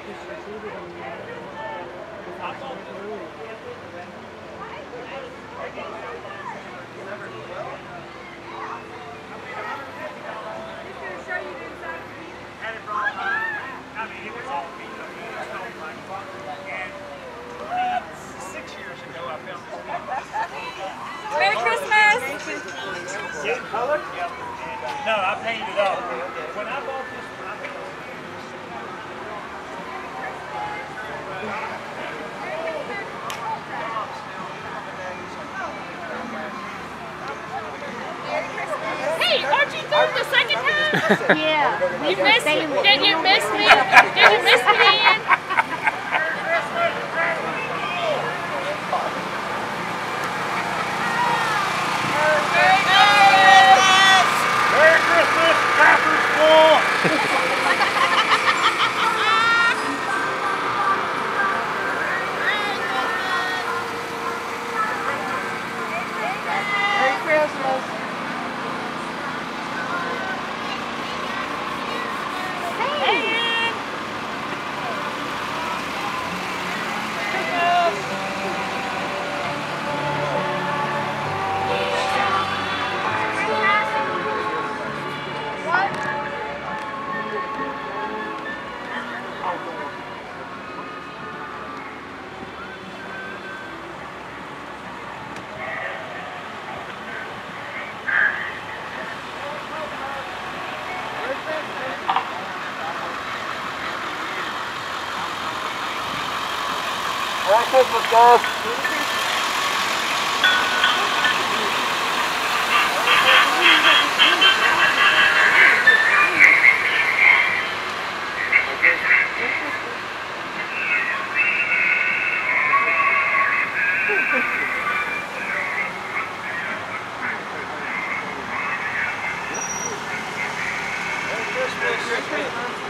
Merry Christmas! Color? No, I painted it up. When I bought this, Hey, aren't you through the second time? Yeah. You missed me. Did you miss me? Did you miss me, Ian? Merry Christmas, Crackers Full! Merry Christmas. Merry Christmas, guys! Merry Christmas!